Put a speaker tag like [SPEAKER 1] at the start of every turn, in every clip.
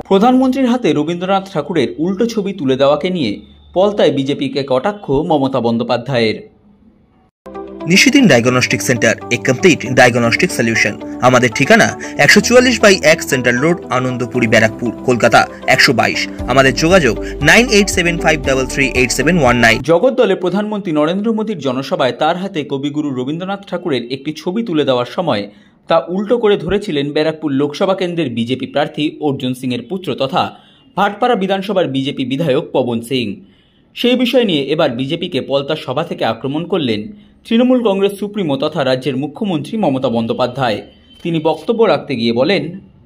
[SPEAKER 1] প্রধানমন্ত্রীর হাতে রবীন্দ্রনাথ ঠাকুরের উল্টো ছবি তুলে দেওয়াকে নিয়ে পলতায় বিজেপিকে কটাক্ষ মমতা বন্দ্যোপাধ্যায়ের।
[SPEAKER 2] Nishidin diagnostic centre, a complete diagnostic solution. আমাদের ঠিকানা 144/1 সেন্ট্রাল রোড, আনন্দপুরি, ব্যারাকপুর, কলকাতা 122। আমাদের যোগাযোগ 9875338719।
[SPEAKER 1] জগদ্দলে প্রধানমন্ত্রী নরেন্দ্র মোদীর জনসভায় তার হাতে কবিগুরু রবীন্দ্রনাথ ঠাকুরের একটি ছবি তুলে দেওয়ার সময় তা উল্টো করে ধরেছিলেন ব্যারাকপুর লোকসভা কেন্দ্রের বিজেপি প্রার্থী অর্জুন সিংয়ের পুত্র তথা ভাটপাড়া বিধানসভার বিজেপি বিধায়ক পবন সিং। সেই বিষয় নিয়ে এবার বিজেপিকে পলতার সভা থেকে আক্রমণ করলেন তৃণমূল কংগ্রেস সুপ্রিমো তথা রাজ্যের মুখ্যমন্ত্রী মমতা বন্দ্যোপাধ্যায়। তিনি বক্তব্য রাখতে গিয়ে বলেন,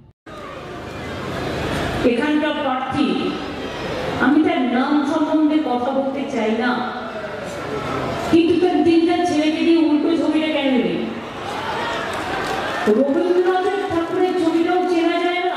[SPEAKER 3] এখানকার প্রার্থী, আমি তার নাম সম্বন্ধে কথা বলতে চাই না, কিন্তু তার তিনটা ছেলেকে দিয়ে উল্টো ছবিটা কেন নেই? রবীন্দ্রনাথ ঠাকুরের ছবিটাও চেনা যায় না?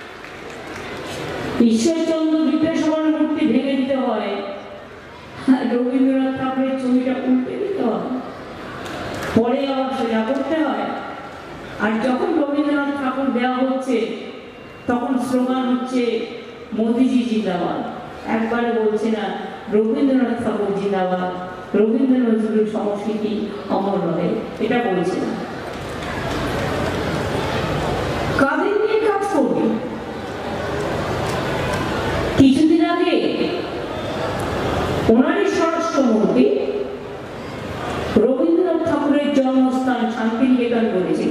[SPEAKER 3] ঈশ্বরচন্দ্র বিদ্যাসাগর মূর্তি ভেঙে দিতে হয়, রবীন্দ্রনাথ ঠাকুরের ছবিটা উল্টে দিতে হয়, পরে আবার সোজা করতে হয়। আর যখন রবীন্দ্রনাথ ঠাকুর দেওয়া হচ্ছে তখন স্লোগান হচ্ছে মোদিজি জিন্দাবাদ। একবারে বলছে না রবীন্দ্রনাথ ঠাকুর জিন্দাবাদ, রবীন্দ্র নজরুল সংস্কৃতি অমর রহে, এটা বলছে না। কাদের নিয়ে কাজ করবে? কিছুদিন আগে ওনারই স্বরাষ্ট্রমন্ত্রী রবীন্দ্রনাথ ঠাকুরের জন্মস্থান শান্তিনিকেতন বলেছেন,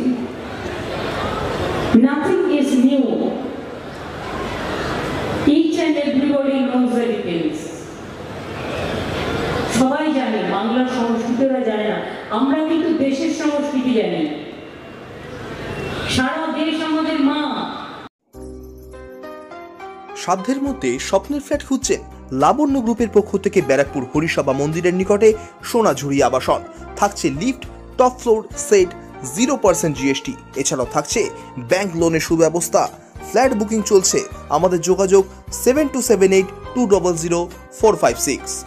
[SPEAKER 3] nothing is new, each and everybody knows the details। সবাই জানে, বাংলার সংস্কৃতিরা জানে না, আমরা কিন্তু দেশের সংস্কৃতি জানি, সারা দেশ আমাদের মা।
[SPEAKER 2] সাধ্যের মধ্যে স্বপ্নের ফ্ল্যাট খুঁজছেন? লাবণ্য গ্রুপের পক্ষ থেকে ব্যারাকপুর হরিসভা মন্দিরের নিকটে সোনাঝুরি আবাসন। থাকছে lift, top floor, set, 0% GST। এছাড়াও থাকছে ব্যাংক লোনের সুব্যবস্থা। ফ্ল্যাট বুকিং চলছে। আমাদের যোগাযোগ 7278200456।